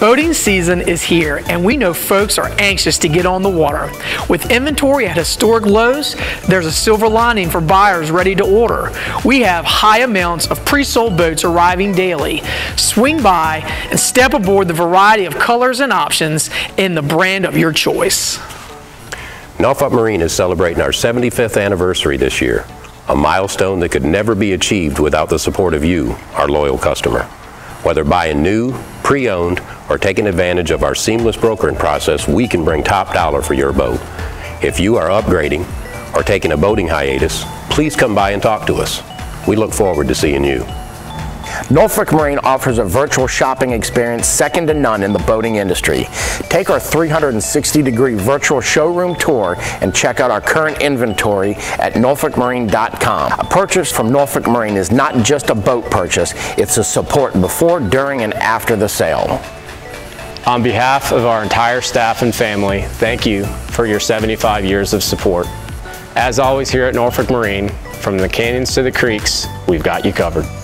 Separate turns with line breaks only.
Boating season is here, and we know folks are anxious to get on the water. With inventory at historic lows, there's a silver lining for buyers ready to order. We have high amounts of pre-sold boats arriving daily. Swing by and step aboard the variety of colors and options in the brand of your choice.
Norfolk Marine is celebrating our 75th anniversary this year, a milestone that could never be achieved without the support of you, our loyal customer. Whether buying new, pre-owned, or taking advantage of our seamless brokering process, we can bring top dollar for your boat. If you are upgrading or taking a boating hiatus, please come by and talk to us. We look forward to seeing you.
Norfolk Marine offers a virtual shopping experience second to none in the boating industry. Take our 360-degree virtual showroom tour and check out our current inventory at norfolkmarine.com. A purchase from Norfolk Marine is not just a boat purchase, it's a support before, during, and after the sale.
On behalf of our entire staff and family, thank you for your 75 years of support. As always here at Norfolk Marine, from the canyons to the creeks, we've got you covered.